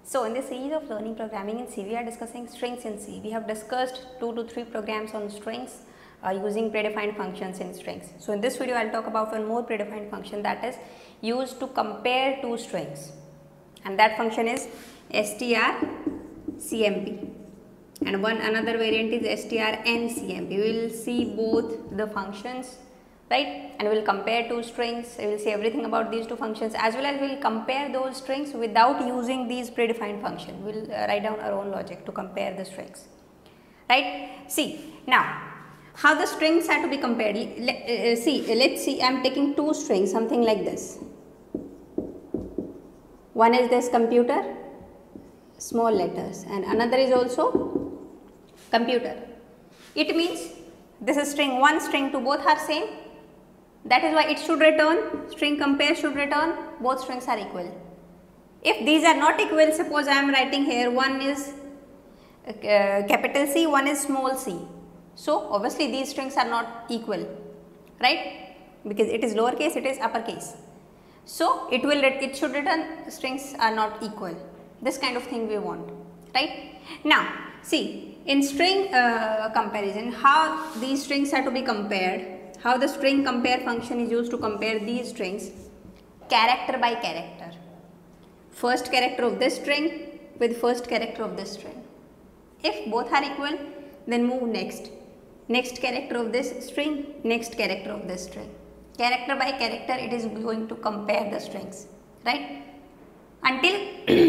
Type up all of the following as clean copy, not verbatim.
So in this series of learning programming in C, we are discussing strings in C. We have discussed 2 to 3 programs on strings using predefined functions in strings. So in this video, I will talk about one more predefined function that is used to compare two strings, and that function is strcmp, and another variant is strncmp. We will see both the functions, right, and we will compare two strings. We will see everything about these two functions, as well as we will compare those strings without using these predefined function. We will write down our own logic to compare the strings, right. See, now how the strings are to be compared. Let's see, I am taking two strings, something like this. One is this computer, small letters, and another is also computer. It means this is string 1, string 2, both are same. That is why it should return, string compare should return, both strings are equal. If these are not equal, suppose I am writing here one is capital C, one is small c. So obviously these strings are not equal, right, because it is lowercase, it is uppercase. So it should return strings are not equal. This kind of thing we want, right. Now see, in string comparison, how these strings are to be compared. How the string compare function is used to compare these strings character by character. First character of this string with first character of this string. If both are equal, then move next. Next character of this string, next character of this string. Character by character, it is going to compare the strings, right, until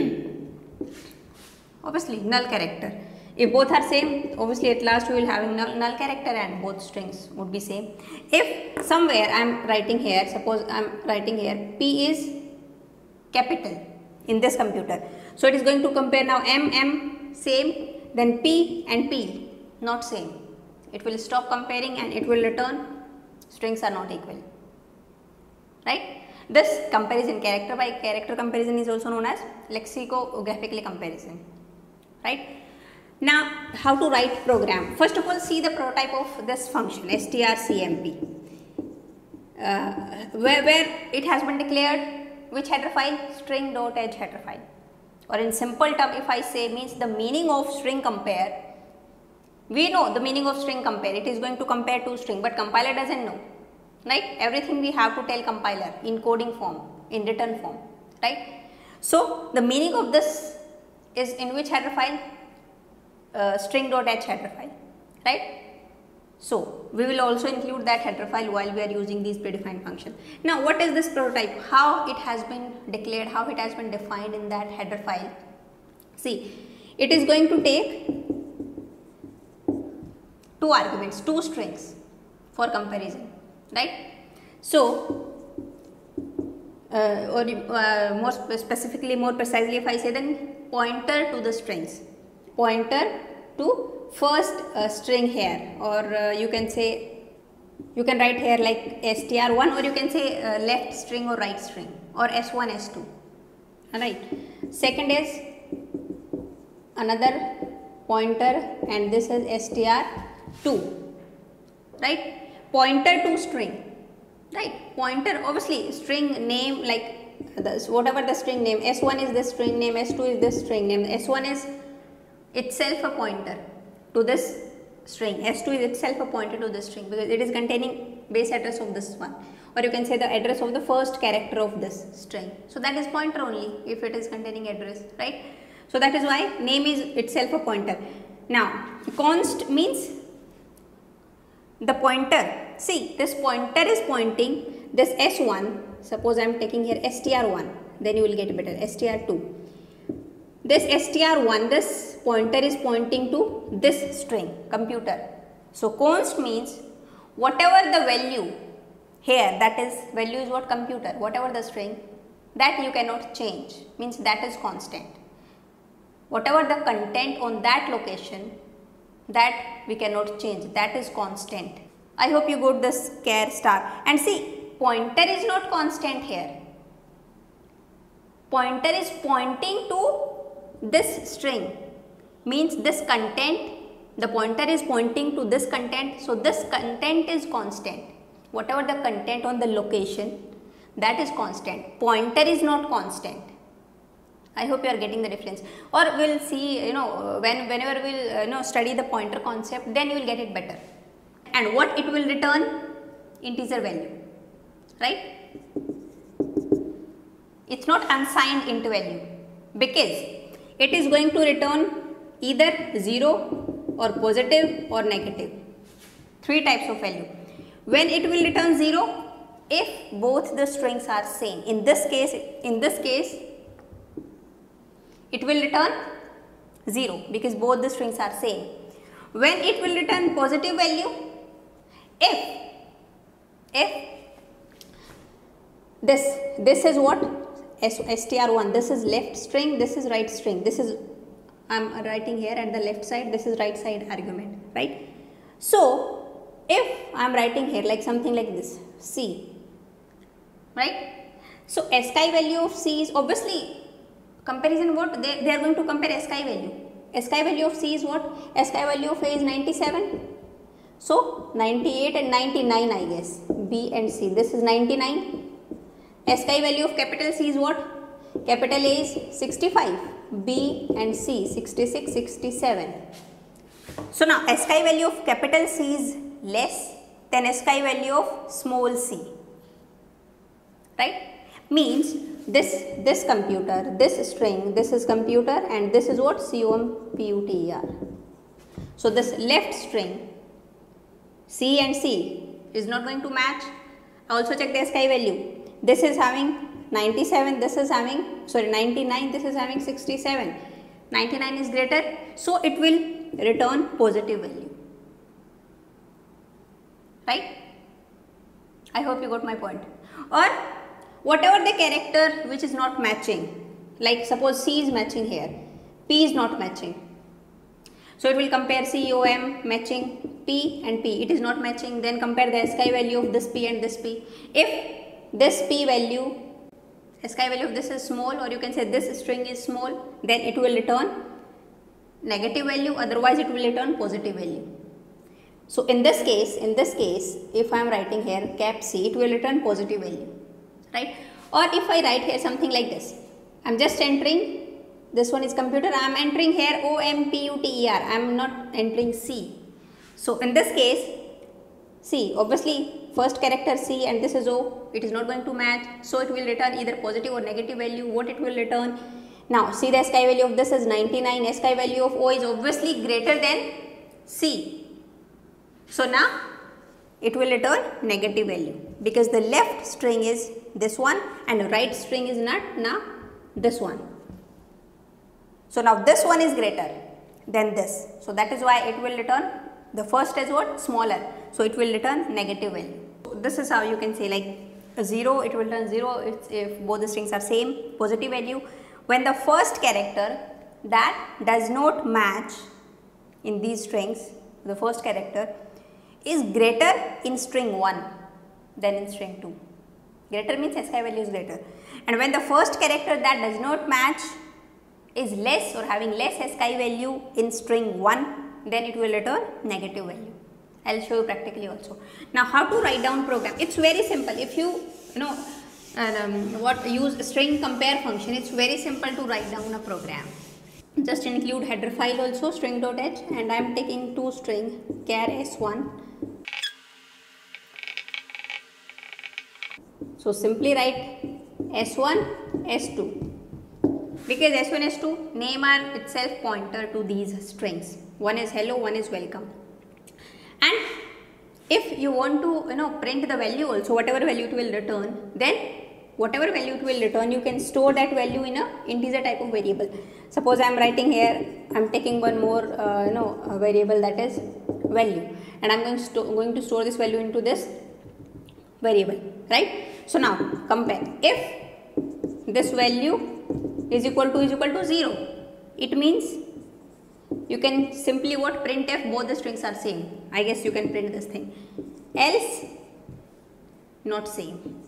obviously null character. If both are same, obviously at last we will have null character and both strings would be same. If somewhere I am writing here, suppose I am writing here P is capital in this computer. So it is going to compare now M same, then P and P not same. It will stop comparing and it will return strings are not equal, right. This comparison, character by character comparison, is also known as lexicographical comparison, right. Now how to write program. First of all, see the prototype of this function strcmp, where it has been declared which header file, string.h header file, or in simple term if I say, means the meaning of string compare. We know the meaning of string compare, it is going to compare two string, but compiler doesn't know, right. Everything we have to tell compiler in coding form, in written form, right. So the meaning of this is in which header file, string.h header file, right. So we will also include that header file while we are using these predefined function. Now what is this prototype, how it has been declared, how it has been defined in that header file. See, it is going to take two arguments, two strings for comparison, right. So more specifically, more precisely, if I say, then pointer to the strings, pointer to first string here, or you can say, you can write here like str1, or you can say left string or right string, or s1 s2, alright. Second is another pointer, and this is str2, right. Pointer to string, right. Pointer, obviously string name, like this, whatever the string name, s1 is this string name, s2 is this string name, s1 is itself a pointer to this string, s2 is itself a pointer to this string, because it is containing base address of this one, or you can say the address of the first character of this string. So that is pointer only if it is containing address, right. So that is why name is itself a pointer. Now const means the pointer. See, this pointer is pointing this s1, suppose I am taking here str1, then you will get better, str2. This str1, this pointer is pointing to this string, computer. So const means whatever the value here, that is, value is what, computer, whatever the string, that you cannot change, means that is constant. Whatever the content on that location, that we cannot change, that is constant. I hope you got this char star. And see, pointer is not constant here. Pointer is pointing to this string, means this content, the pointer is pointing to this content, so this content is constant. Whatever the content on the location, that is constant. Pointer is not constant, I hope you are getting the difference. Or we'll see, whenever we'll study the pointer concept, then you will get it better. And what it will return? Integer value, right? It's not unsigned int value, because it is going to return either 0 or positive or negative. 3 types of value. When it will return 0, if both the strings are same. In this case, it will return 0 because both the strings are same. When it will return positive value, if this is what? str1, this is left string, this is right string, this is, I am writing here at the left side, this is right side argument, right? So if I am writing here like something like this, C, right? So ASCII value of C is obviously comparison what? They are going to compare ASCII value. ASCII value of C is what? ASCII value of A is 97. So 98 and 99 I guess, B and C, this is 99. ASCII value of capital C is what? Capital A is 65, B and C 66, 67. So now ASCII value of capital C is less than ASCII value of small c, right? Means this computer, this string, this is computer and this is what? COMPUTER. So this left string C and C is not going to match. Also check the ASCII value. This is having 97, this is having 99, this is having 67. 99 is greater, so it will return positive value, right? I hope you got my point. Or whatever the character which is not matching, like suppose C is matching here, P is not matching. So it will compare C, O, M matching P and P. It is not matching. Then compare the ASCII value of this P and this P. If this P value, ASCII value of this is small, or you can say this string is small, then it will return negative value, otherwise it will return positive value. So in this case, if I am writing here cap C, it will return positive value, right? Or if I write here something like this, I am just entering, this one is computer, I am entering here OMPUTER, I am not entering C. So in this case, C, obviously first character C and this is O, it is not going to match, so it will return either positive or negative value. What it will return? Now see, the ASCII value of this is 99, ASCII value of O is obviously greater than C. So now it will return negative value because the left string is this one and the right string is not now this one. So now this one is greater than this, so that is why it will return, the first is what? Smaller, so it will return negative value. So this is how you can say, like a 0, it will return 0 if both the strings are same, positive value. When the first character that does not match in these strings, the first character is greater in string 1 than in string 2. Greater means ASCII value is greater. And when the first character that does not match is less or having less ASCII value in string 1, then it will return negative value. I will show you practically also. Now how to write down program? It's very simple. If you use string compare function, it's very simple to write down a program. Just include header file also, string.h, and I am taking 2 string char s1. So simply write s1, s2. Because s1, s2 name are itself pointer to these strings. One is hello, one is welcome. And if you want to print the value also, whatever value it will return, then whatever value it will return, you can store that value in a integer type of variable. Suppose I am writing here, I am taking one more a variable, that is value, and I am going to store this value into this variable, right? So now compare. If this value is equal to 0, it means you can simply what? Printf, both the strings are same. I guess you can print this thing. Else not same,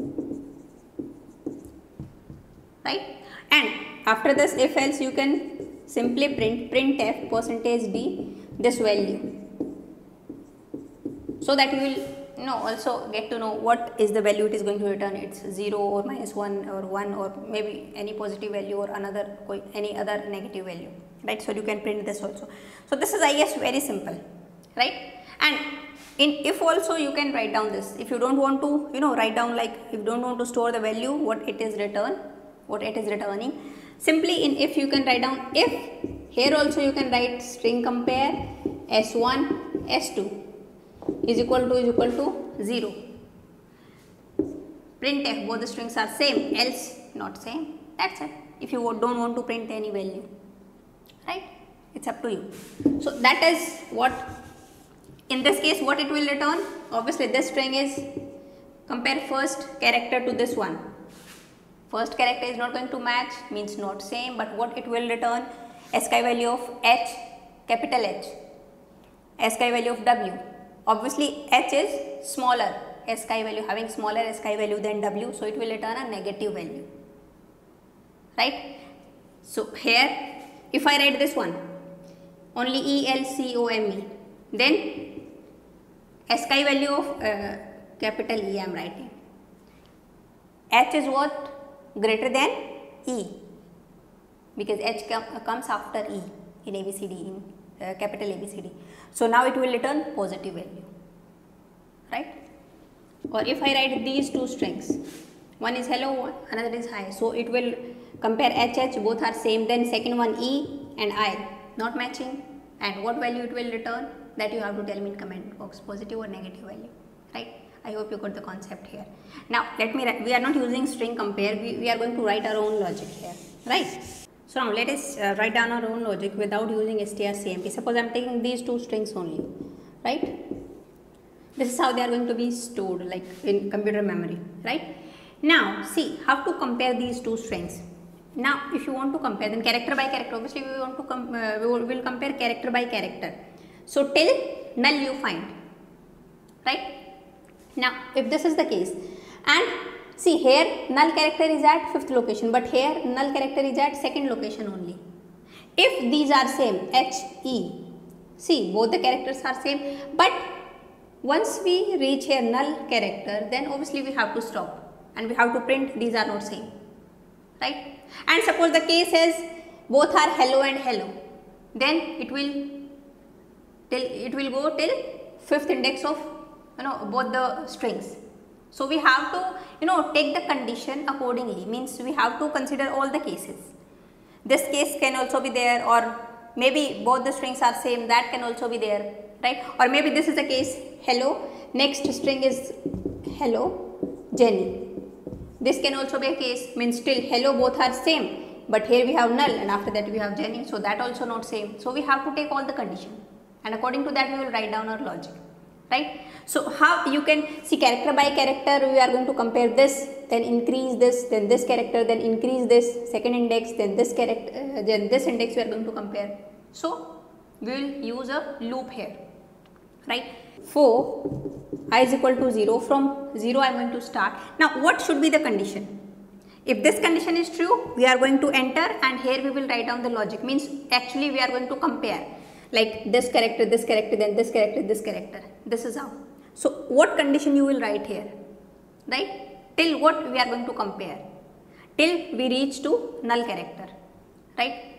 right? And after this if else, you can simply printf %d this value, so that you will no, also get to know what is the value it is going to return. It's 0 or -1 or 1 or maybe any positive value or any other negative value, right? So you can print this also. So this is, I guess, very simple, right? And in if also you can write down this. If you don't want to, write down, like if you don't want to store the value, what it is returning, simply in if you can write down if. Here also you can write string compare s1 s2 is equal to 0. Print if both the strings are same, else not same. That's it. If you don't want to print any value, right? It's up to you. So that is what, in this case, what it will return. Obviously this string is compare first character to this one. First character is not going to match, means not same, but what it will return, ASCII value of H, capital H, ASCII value of W. Obviously H is smaller ASCII value, having smaller ASCII value than W, so it will return a negative value, right? So here if I write this one only ELCOME, then ASCII value of capital E I am writing. H is what? Greater than E, because H comes after E in ABCD, in capital ABCD. So now it will return positive value, right? Or if I write these two strings, one is hello, another is hi, so it will compare HH, both are same, then second one E and I not matching, and what value it will return, that you have to tell me in comment box, positive or negative value, right? I hope you got the concept here. Now let me write, we are not using string compare, we are going to write our own logic here, right? So now let us write down our own logic without using strcmp. Suppose I am taking these two strings only, right? This is how they are going to be stored, like in computer memory, right? Now see how to compare these two strings. Now if you want to compare them character by character, obviously we want to we will compare character by character. So till null you find, right? Now if this is the case, and see here null character is at 5th location, but here null character is at 2nd location only. If these are same H, E, see both the characters are same, but once we reach here null character, then obviously we have to stop and we have to print these are not same, right? And suppose the case is both are hello and hello, then it will go till 5th index of both the strings. So we have to take the condition accordingly, means we have to consider all the cases. This case can also be there, or maybe both the strings are same, that can also be there, right? Or maybe this is the case hello, next string is hello Jenny. This can also be a case, means still hello both are same, but here we have null and after that we have Jenny, so that also not same. So we have to take all the condition and according to that we will write down our logic, right? So how you can see character by character, we are going to compare this, then increase this, then this character, then increase this, second index, then this character, then this index we are going to compare. So we will use a loop here, right? For I is equal to 0, from 0 I am going to start. Now what should be the condition? If this condition is true, we are going to enter, and here we will write down the logic, means actually we are going to compare, like this character, then this character, this character. This is how. So what condition you will write here, right? Till what we are going to compare? Till we reach to null character, right?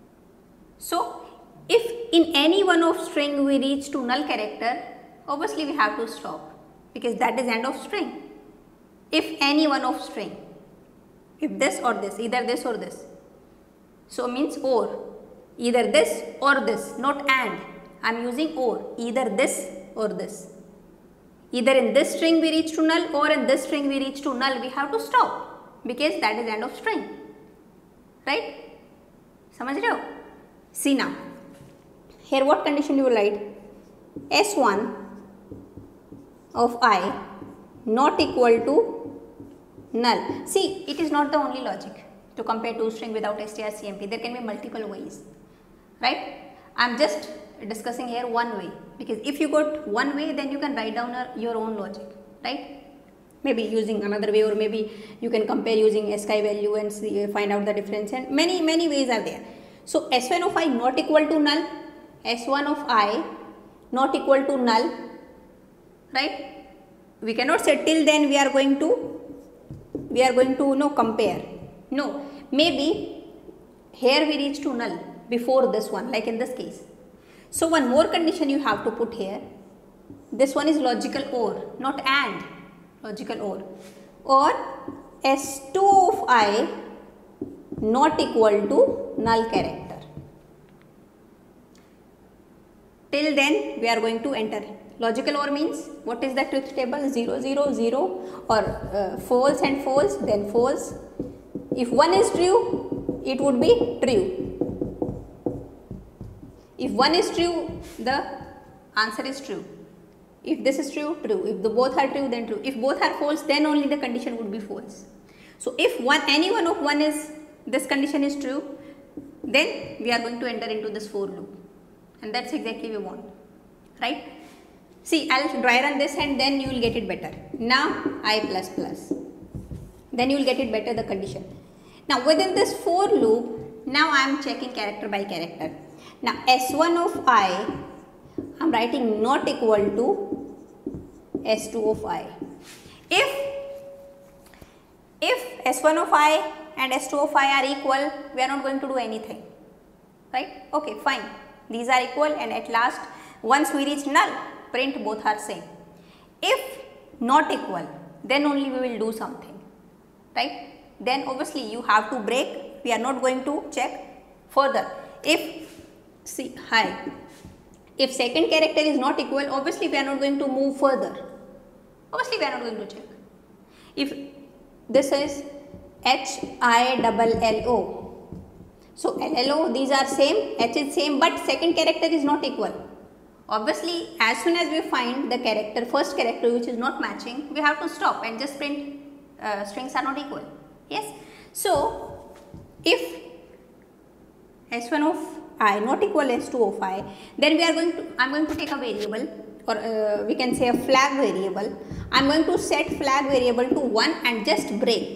So if in any one of string we reach to null character, obviously we have to stop, because that is end of string. If any one of string, if this or this, either this or this, so means or, either this or this, not and, I am using or, either this or this. Either in this string we reach to null or in this string we reach to null, we have to stop, because that is end of string, right? Samajh rahe ho? See now, here what condition you will write? S1 of I not equal to null. See, it is not the only logic to compare two string without strcmp. There can be multiple ways, right? I am just discussing here one way, because if you got one way, then you can write down your own logic, right? Maybe using another way, or maybe you can compare using ASCII value and see, find out the difference, and many ways are there. So S1 of I not equal to null, S1 of I not equal to null, right? we cannot say till then we are going to compare. No, maybe here we reach to null before this one, like in this case. So one more condition you have to put here. This one is logical OR, not AND, logical OR. Or S2 of I not equal to null character. Till then we are going to enter. Logical OR means what is the truth table? 0 0 0 or false and false, then false. If one is true, it would be true. If one is true, the answer is true. If this is true, true. If the both are true, then true. If both are false, then only the condition would be false. So if any one of one is, this condition is true, then we are going to enter into this for loop, and that's exactly we want, right? See, I'll dry run this and then you will get it better. Now I plus plus, then you will get it better, the condition. Now within this for loop, now I am checking character by character. Now S1 of I am writing not equal to S2 of I. If S1 of I and S2 of I are equal, we are not going to do anything, right? Okay, fine, these are equal, and at last once we reach null, print both are same. If not equal, then only we will do something, right? Then obviously you have to break. We are not going to check further. If if second character is not equal, obviously we are not going to move further. Obviously we are not going to check. If this is HILLO, so LLO, these are same, H is same, but second character is not equal. Obviously, as soon as we find the character, first character which is not matching, we have to stop and just print strings are not equal. Yes. So if S1 of I not equal S2 of I, then I am going to take a variable, or we can say a flag variable. I am going to set flag variable to 1 and just break.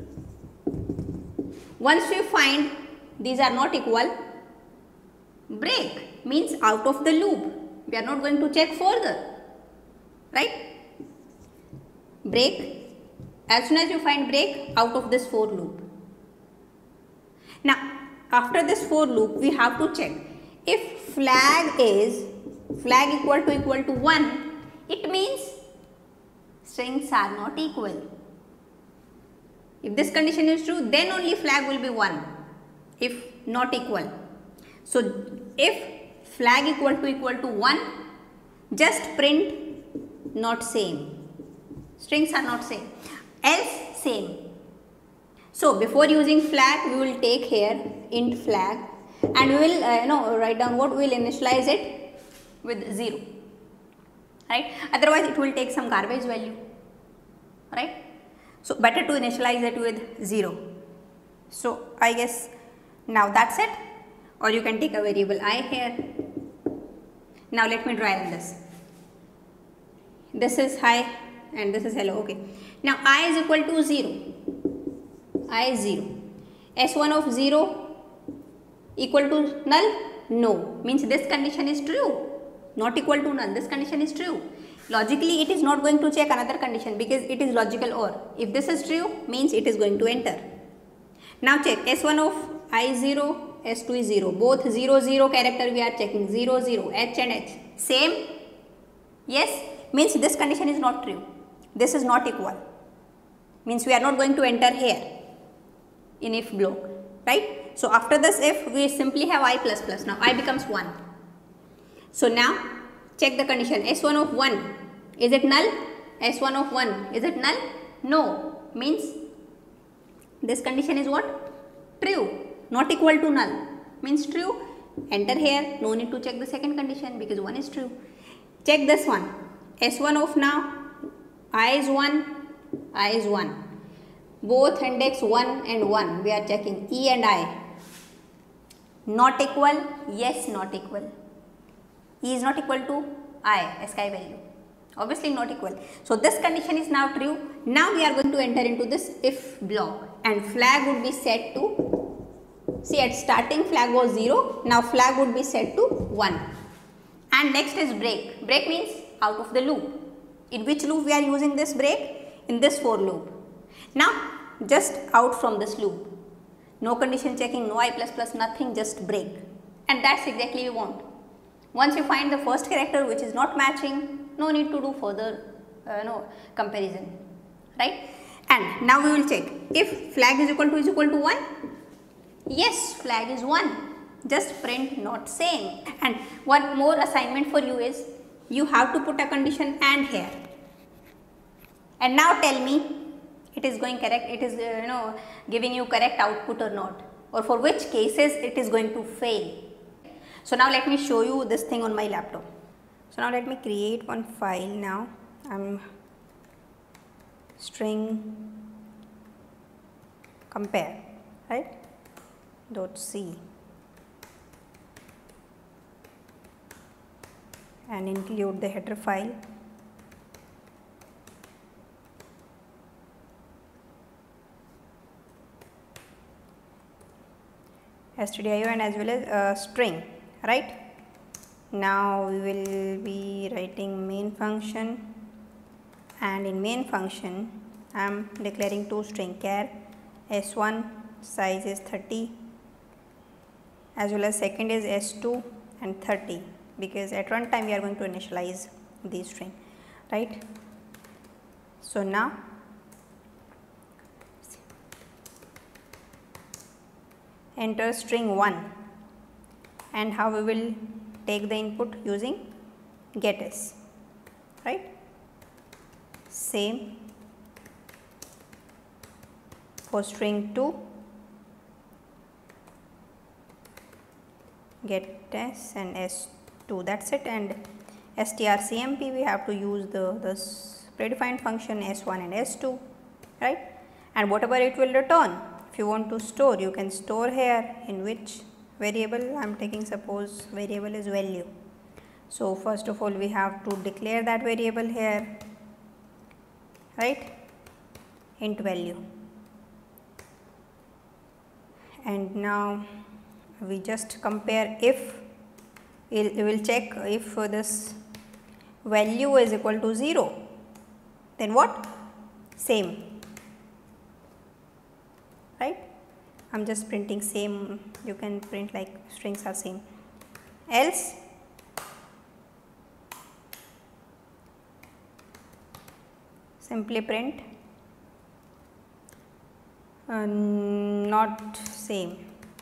Once we find these are not equal, break, means out of the loop. We are not going to check further, right? Break. As soon as you find break, out of this for loop. Now after this for loop, we have to check if flag equal to 1, it means strings are not equal. If this condition is true, then only flag will be 1, if not equal. So if flag equal to 1, just print not same. Strings are not same, else same. So before using flag, we will take here int flag, and we will write down what we will initialize it with 0, right? Otherwise it will take some garbage value, right? So better to initialize it with 0. So I guess now that's it, or you can take a variable I here. Now let me try run this. This is hi and this is hello. Okay. Now I is equal to 0. I is 0. S1 of 0 equal to null? No. Means this condition is true. Not equal to null. This condition is true. Logically it is not going to check another condition because it is logical OR. If this is true, means it is going to enter. Now check S1 of I is 0, S2 is 0. Both 0 0 character we are checking. 0 0, H and H. Same? Yes. Means this condition is not true. This is not equal. Means we are not going to enter here in if block, right? So after this if, we simply have I plus plus. Now I becomes 1. So now check the condition. S1 of 1, is it null? S1 of 1, is it null? No. Means this condition is what? True. Not equal to null. Means true. Enter here. No need to check the second condition because 1 is true. Check this one. S1 of now I is 1, I is 1. Both index 1 and 1 we are checking. E and I. Not equal? Yes, not equal. E is not equal to I, SKI value. Obviously not equal. So this condition is now true. Now we are going to enter into this if block, and flag would be set to, see at starting flag was 0, now flag would be set to 1. And next is break. Break means out of the loop. In which loop we are using this break? In this for loop. Now just out from this loop. No condition checking, no I plus plus, nothing, just break. And that's exactly we want. Once you find the first character which is not matching, no need to do further comparison, right? And now we will check if flag is equal to 1. Yes, flag is 1. Just print not same. And one more assignment for you is you have to put a condition and here. And now tell me it is going correct, it is giving you correct output or not, or for which cases it is going to fail. So now let me show you this thing on my laptop. So now let me create one file. Now I'm string compare, right, .c, and include the header file. stdio and as well as string, right. Now we will be writing main function, and in main function I am declaring two string char s1 size is 30 as well as second is s2 and 30, because at runtime we are going to initialize these string, right. So now enter string 1, and how we will take the input using getS, right. Same for string 2, getS and s2, that's it. And strcmp we have to use the predefined function s1 and s2, right. And whatever it will return, if you want to store, you can store here. In which variable I am taking, suppose variable is value. So first of all we have to declare that variable here, right, int value. And now we just compare, if we will check if this value is equal to 0, then what? Same, right. I am just printing same, you can print like strings are same, else simply print not same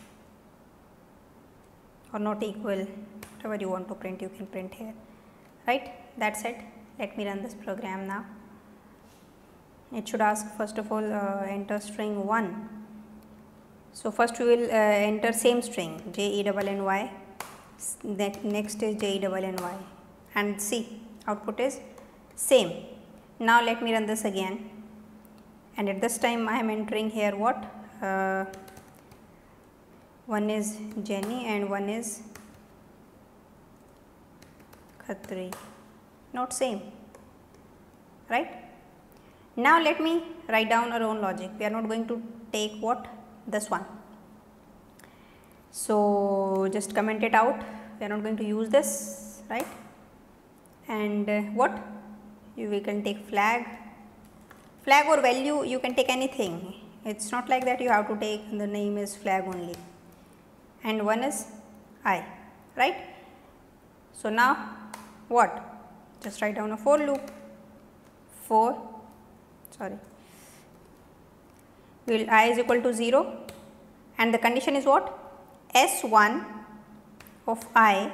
or not equal, whatever you want to print you can print here, right. That's it. Let me run this program now. It should ask first of all enter string 1. So first we will enter same string JENNY, next is JENNY, and see output is same. Now let me run this again, and at this time I am entering here what, one is Jenny and one is Khatri, not same, right. Now let me write down our own logic. We are not going to take what, this one. So just comment it out, we are not going to use this, right. And what, we can take flag or value, you can take anything. It's not like that you have to take the name is flag only. And one is I, right. So now what, just write down a for loop, will I is equal to 0, and the condition is what, s1 of I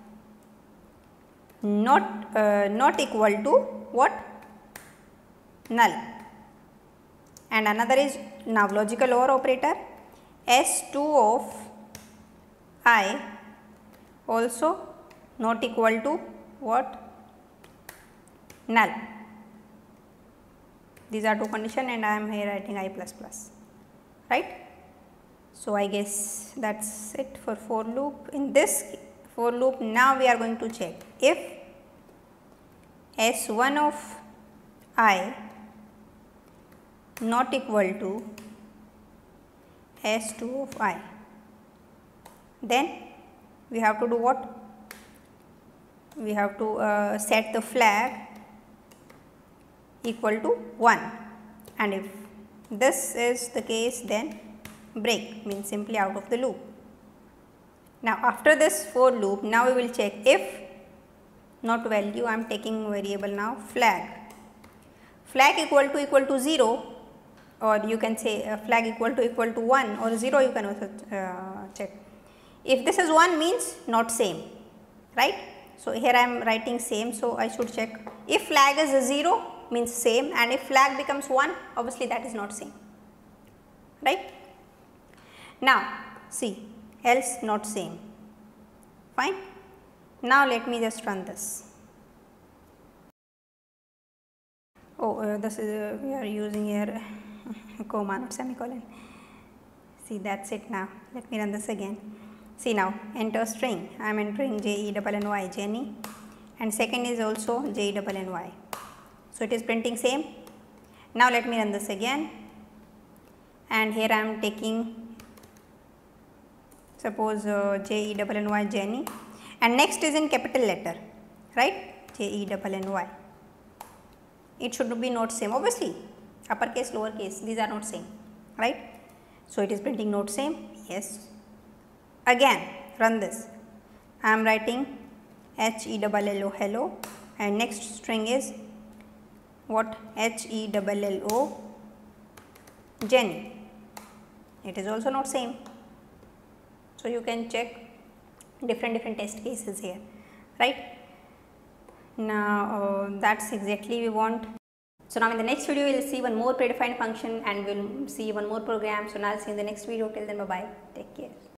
not equal to what, null, and another is now logical OR operator, s2 of I also not equal to what, null. These are two conditions, and I am here writing I plus plus, right. So I guess that's it for loop. In this for loop now we are going to check if s1 of I not equal to s2 of I, then we have to do what, we have to set the flag equal to 1, and if this is the case, then break, means simply out of the loop. Now after this for loop, now we will check if not value, I am taking variable now flag equal to 0, or you can say flag equal to 1 or 0, you can also check. If this is 1 means not same, right. So here I am writing same, so I should check if flag is a 0 means same, and if flag becomes 1, obviously that is not same, right. Now see, else not same, fine. Now let me just run this. Oh, this is we are using here comma not semicolon. See, that's it. Now let me run this again. See, now enter string, I am entering JENNY, Jenny, and second is also JENNY. So it is printing same. Now let me run this again, and here I am taking suppose JENNY, Jenny, and next is in capital letter, right, JENNY. It should be not same, obviously uppercase, lowercase, these are not same, right. So it is printing not same, yes. Again run this, I am writing HELLO, hello, and next string is what, HELLO, Jenny. It is also not same. So you can check different test cases here, right. Now that's exactly we want. So now in the next video we will see one more predefined function and we will see one more program. So now I'll see you in the next video. Till then, bye bye, take care.